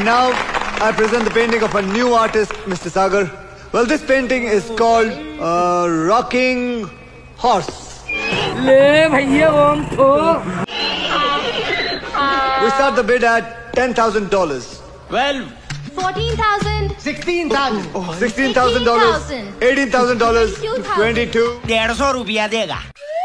And now I present the painting of a new artist, Mr. Sagar. Well, this painting is called Rocking Horse. ले भैया ओम तो We start the bid at $10,000. 12, 14,000, 16,000, $16,000, $18,000, 22. 150 रुपया देगा।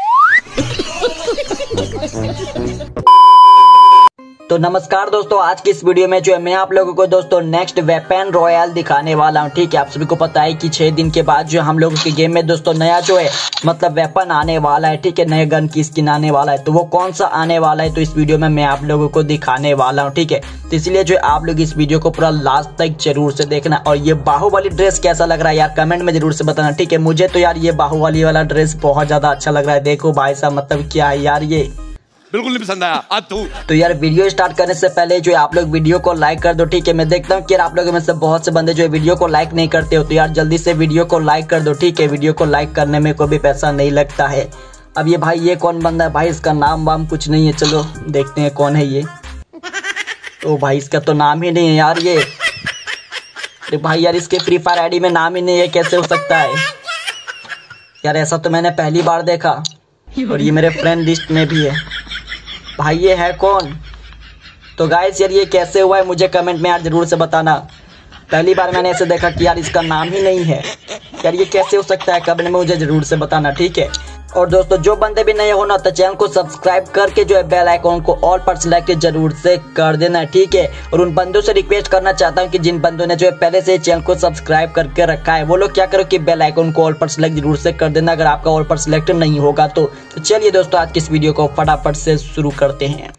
तो नमस्कार दोस्तों, आज की इस वीडियो में जो है मैं आप लोगों को दोस्तों नेक्स्ट वेपन रॉयल दिखाने वाला हूं। ठीक है, आप सभी को पता है कि 6 दिन के बाद जो हम लोगों के गेम में दोस्तों नया जो है मतलब वेपन आने वाला है। ठीक है, नए गन की स्किन आने वाला है, तो वो कौन सा आने वाला है तो इस वीडियो में मैं आप लोगों को दिखाने वाला हूँ। ठीक है, तो इसलिए जो आप लोग इस वीडियो को पूरा लास्ट तक जरूर से देखना। और ये बाहुबली ड्रेस कैसा लग रहा है यार, कमेंट में जरूर से बताना। ठीक है, मुझे तो यार ये बाहुबली वाला ड्रेस बहुत ज्यादा अच्छा लग रहा है। देखो भाई साहब, मतलब क्या है यार, ये बिल्कुल नहीं पसंद आया। तो यार वीडियो स्टार्ट करने से पहले जो आप लोग वीडियो को लाइक कर दो। ठीक है, मैं देखता हूँ कि यार आप लोगों में से बहुत से बंदे जो है वीडियो को लाइक नहीं करते हो, तो यार जल्दी से वीडियो को लाइक कर दो। ठीक है, वीडियो को लाइक करने में कोई भी पैसा नहीं लगता है। अब ये भाई, ये कौन बंदा है भाई, इसका नाम वाम कुछ नहीं है, चलो देखते हैं कौन है ये। तो भाई इसका तो नाम ही नहीं है यार ये। अरे भाई यार, इसके फ्री फायर आईडी में नाम ही नहीं है, कैसे हो सकता है यार, ऐसा तो मैंने पहली बार देखा। और ये मेरे फ्रेंड लिस्ट में भी है। भाई ये है कौन? तो गाइस यार ये कैसे हुआ है मुझे कमेंट में यार जरूर से बताना। पहली बार मैंने ऐसे देखा कि यार इसका नाम ही नहीं है यार, ये कैसे हो सकता है, कमेंट में मुझे जरूर से बताना। ठीक है, और दोस्तों जो बंदे भी नए हो ना तो चैनल को सब्सक्राइब करके जो है बेल आइकॉन को ऑल पर सिलेक्ट जरूर से कर देना। ठीक है, और उन बंदों से रिक्वेस्ट करना चाहता हूँ कि जिन बंदों ने जो है पहले से चैनल को सब्सक्राइब करके रखा है, वो लोग क्या करो कि बेल आइकॉन को ऑल पर सिलेक्ट जरूर से कर देना, अगर आपका ऑल पर सिलेक्ट नहीं होगा तो चलिए दोस्तों आज की इस वीडियो को फटाफट से शुरू करते हैं।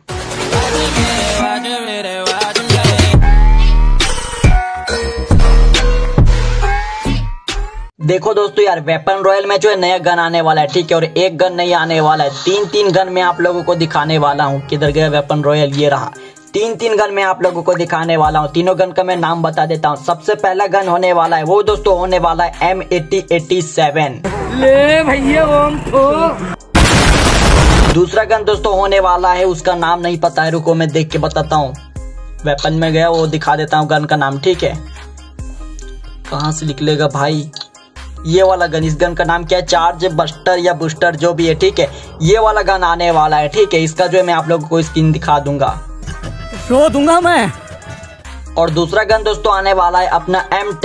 देखो दोस्तों यार, वेपन रॉयल में जो है नया गन आने वाला है। ठीक है, और एक गन नहीं आने वाला है, 3 गन मैं आप लोगों को दिखाने वाला हूँ। किधर गया वेपन रॉयल, ये रहा। 3 गन मैं आप लोगों को दिखाने वाला हूँ। तीनों गन का मैं नाम बता देता हूँ। सबसे पहला गन होने वाला है वो दोस्तों होने वाला है M8087। ले भैया ओम तो दूसरा गन दोस्तों होने वाला है, उसका नाम नहीं पता है, रुको मैं देख के बताता हूँ। वेपन में गया, वो दिखा देता हूँ गन का नाम। ठीक है, कहाँ से निकलेगा भाई ये वाला गन, इस गन का नाम क्या है, चार्ज बस्टर या बूस्टर जो भी है। ठीक है, ये वाला गन आने वाला है। ठीक है, इसका जो है मैं आप लोगों को स्किन दिखा दूंगा, शो दूंगा मैं। और दूसरा गन दोस्तों आने वाला है अपना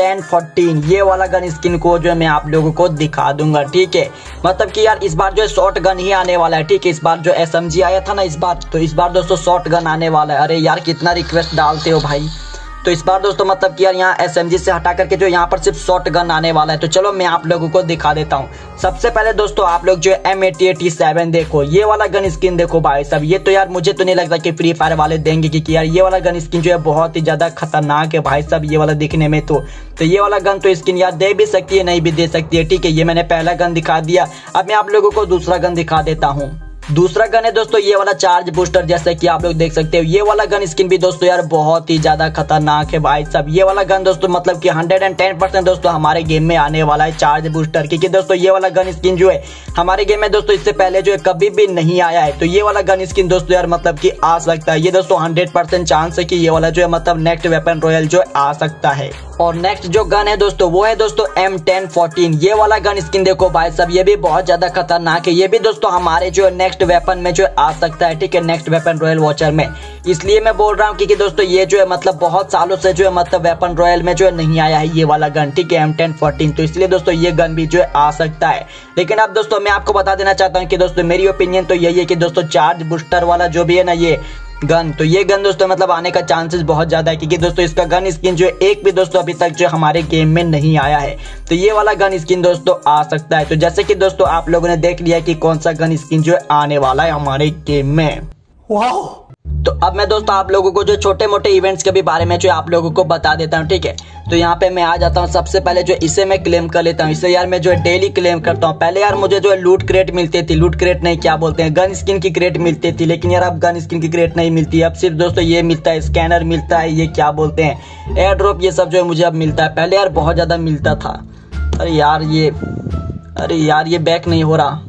M1014, ये वाला गन स्किन को जो है मैं आप लोगों को दिखा दूंगा। ठीक है, मतलब कि यार इस बार जो है शॉर्ट गन ही आने वाला है। ठीक है, इस बार जो SMG आया था ना इस बार, तो इस बार दोस्तों शॉर्ट गन आने वाला है। अरे यार कितना रिक्वेस्ट डालते हो भाई। तो इस बार दोस्तों मतलब कि यार यहाँ SMG से हटा करके जो यहाँ पर सिर्फ शॉर्ट गन आने वाला है। तो चलो मैं आप लोगों को दिखा देता हूँ। सबसे पहले दोस्तों आप लोग जो है M8087 देखो, ये वाला गन स्किन देखो भाई साहब। ये तो यार मुझे तो नहीं लगता कि फ्री फायर वाले देंगे, क्योंकि यार ये वाला गन स्किन जो है बहुत ही ज्यादा खतरनाक है भाई साहब, ये वाला दिखने में। तो ये वाला गन तो स्किन यार दे भी सकती है, नहीं भी दे सकती है। ठीक है, ये मैंने पहला गन दिखा दिया। अब मैं आप लोगों को दूसरा गन दिखा देता हूँ। दूसरा गन है दोस्तों ये वाला चार्ज बूस्टर, जैसे कि आप लोग देख सकते हो। ये वाला गन स्किन भी दोस्तों यार बहुत ही ज्यादा खतरनाक है भाई साहब। ये वाला गन दोस्तों मतलब कि 110% दोस्तों हमारे गेम में आने वाला है, चार्ज बूस्टर। क्योंकि दोस्तों ये वाला गन स्किन जो है हमारे गेम में दोस्तों इससे पहले जो है कभी भी नहीं आया है। तो ये वाला गन स्किन दोस्तों यार मतलब कि आ सकता है। ये दोस्तों 100% चांस है कि ये वाला जो है मतलब नेक्स्ट वेपन रॉयल जो आ सकता है। और नेक्स्ट जो गन है दोस्तों वो है दोस्तों M1014, ये वाला गन स्किन देखो भाई साहब, ये भी बहुत ज्यादा खतरनाक है। ये भी दोस्तों हमारे जो है नेक्स्ट वेपन में जो आ सकता है। ठीक है, नेक्स्ट वेपन रॉयल वॉचर में। इसलिए मैं बोल रहा हूँ क्योंकि दोस्तों ये जो है मतलब बहुत सालों से जो है मतलब वेपन रॉयल में जो है नहीं आया है ये वाला गन। ठीक है, M1014, तो इसलिए दोस्तों ये गन भी जो है आ सकता है। लेकिन अब दोस्तों मैं आपको बता देना चाहता हूँ कि दोस्तों मेरी ओपिनियन तो यही है कि दोस्तों चार्ज बूस्टर वाला जो भी है ना ये गन, तो ये गन दोस्तों मतलब आने का चांसेस बहुत ज्यादा है, क्योंकि दोस्तों इसका गन स्किन जो है एक भी दोस्तों अभी तक जो हमारे गेम में नहीं आया है। तो ये वाला गन स्किन दोस्तों आ सकता है। तो जैसे कि दोस्तों आप लोगों ने देख लिया कि कौन सा गन स्किन जो है आने वाला है हमारे गेम में। वाओ। तो अब मैं दोस्तों आप लोगों को जो छोटे मोटे इवेंट्स के भी बारे में जो आप लोगों को बता देता हूँ। ठीक है, तो यहाँ पे मैं आ जाता हूँ। सबसे पहले जो इसे मैं क्लेम कर लेता हूँ, इसे यार मैं जो है डेली क्लेम करता हूँ। पहले यार मुझे जो है लूट क्रेट मिलती थी, लूट क्रेट नहीं क्या बोलते हैं, गन स्किन की क्रेट मिलती थी। लेकिन यार अब गन स्किन की क्रेट नहीं मिलती है, अब सिर्फ दोस्तों ये मिलता है, स्कैनर मिलता है, ये क्या बोलते हैं एयर ड्रॉप, ये सब जो है मुझे अब मिलता है। पहले यार बहुत ज्यादा मिलता था। अरे यार ये बैक नहीं हो रहा।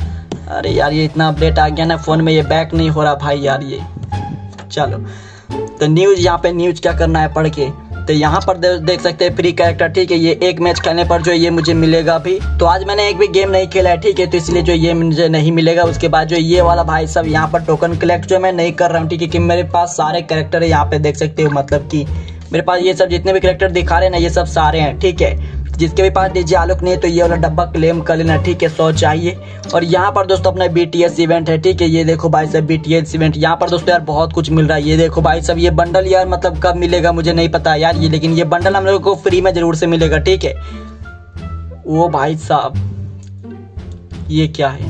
अरे यार ये इतना अपडेट आ गया ना फोन में, ये बैक नहीं हो रहा भाई यार ये। चलो तो न्यूज, यहाँ पे न्यूज क्या करना है पढ़ के। तो यहाँ पर देख सकते हैं फ्री कैरेक्टर, ठीक है। ये एक मैच खेलने पर जो ये मुझे मिलेगा भी। तो आज मैंने एक भी गेम नहीं खेला है, ठीक है, तो इसलिए जो ये मुझे नहीं मिलेगा। उसके बाद जो ये वाला भाई सब यहाँ पर टोकन कलेक्ट जो मैं नहीं कर रहा हूँ, ठीक है, कि मेरे पास सारे कैरेक्टर है यहाँ पे देख सकते हो। मतलब कि मेरे पास ये सब जितने भी कैरेक्टर दिखा रहे हैं ना, ये सब सारे हैं, ठीक है। जिसके भी पास डीजे आलोक नहीं है तो ये वाला डब्बा क्लेम कर लेना, ठीक है, 100 चाहिए। और यहाँ पर दोस्तों अपना BTS इवेंट है, ठीक है। ये देखो भाई साहब BTS इवेंट, यहाँ पर दोस्तों यार बहुत कुछ मिल रहा है। ये देखो भाई साहब, ये बंडल यार मतलब कब मिलेगा मुझे नहीं पता यार ये, लेकिन ये बंडल हम लोगों को फ्री में जरूर से मिलेगा, ठीक है। वो भाई साहब ये क्या है,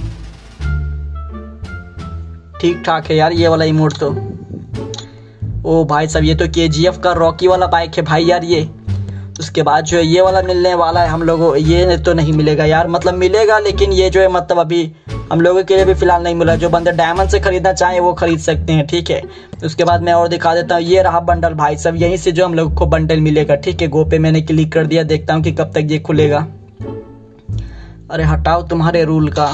ठीक ठाक है यार ये वाला इमोट तो। ओ भाई साहब ये तो KGF का रॉकी वाला बाइक है भाई यार ये। उसके बाद जो है ये वाला मिलने वाला है हम लोगों, ये तो नहीं मिलेगा यार, मतलब मिलेगा लेकिन ये जो है मतलब अभी हम लोगों के लिए भी फिलहाल नहीं मिला। जो बंदे डायमंड से खरीदना चाहें वो खरीद सकते हैं, ठीक है। उसके बाद मैं और दिखा देता हूँ, ये रहा बंडल भाई सब, यहीं से जो हम लोगों को बंडल मिलेगा, ठीक है। गो पे मैंने क्लिक कर दिया, देखता हूँ कि कब तक ये खुलेगा। अरे हटाओ तुम्हारे रूल का।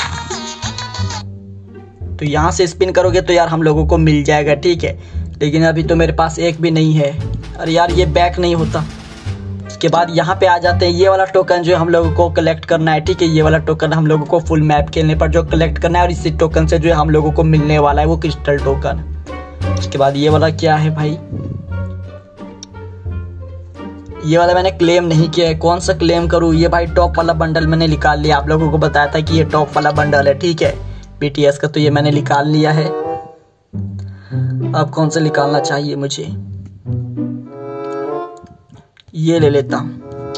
तो यहाँ से स्पिन करोगे तो यार हम लोगों को मिल जाएगा, ठीक है, लेकिन अभी तो मेरे पास एक भी नहीं है। अरे यार ये बैक नहीं होता। उसके बाद यहाँ पे आ जाते हैं, ये वाला टोकन जो हम लोगों को कलेक्ट करना है, ठीक है। ये वाला टोकन हम लोगों को फुल मैप खेलने पर जो कलेक्ट करना है, और इसी टोकन से जो हम लोगों को मिलने वाला है वो क्रिस्टल टोकन। उसके बाद ये वाला क्या है भाई, ये वाला मैंने क्लेम नहीं किया है, कौन सा क्लेम करूँ। ये भाई टॉप वाला बंडल मैंने निकाल लिया, आप लोगों को बताया था कि ये टॉप वाला बंडल है, ठीक है, BTS का, तो ये मैंने निकाल लिया है। अब कौन सा निकालना चाहिए मुझे, ये ले लेता हूँ,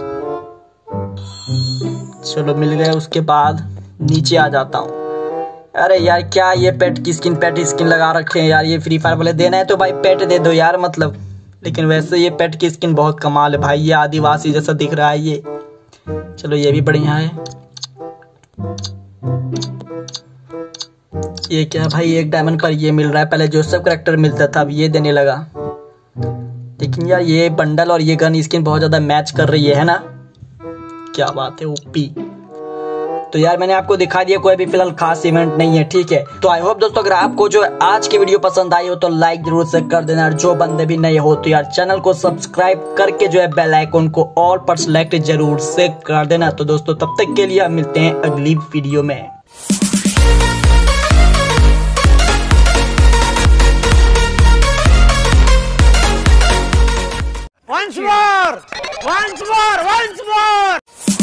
चलो मिल गया। उसके बाद नीचे आ जाता हूँ। अरे यार क्या ये पेट स्किन लगा रखे हैं यार, ये फ्री फायर वाले देना है तो भाई पेट दे दो यार मतलब। लेकिन वैसे ये पेट की स्किन बहुत कमाल है भाई, ये आदिवासी जैसा दिख रहा है ये। चलो ये भी बढ़िया है। ये क्या भाई, 1 डायमंड पर ये मिल रहा है, पहले जो सब कैरेक्टर मिलता था अब ये देने लगा। लेकिन यार ये बंडल और ये गन स्किन बहुत ज्यादा मैच कर रही है ना, क्या बात है, ओपी। तो यार मैंने आपको दिखा दिया, कोई भी फिलहाल खास इवेंट नहीं है, ठीक है। तो आई होप दोस्तों अगर आपको जो आज की वीडियो पसंद आई हो तो लाइक जरूर से कर देना, और जो बंदे भी नए हो तो यार चैनल को सब्सक्राइब करके जो है बेल आइकन को ऑल पर सेलेक्ट जरूर से कर देना। तो दोस्तों तब तक के लिए मिलते हैं अगली वीडियो में। Once more!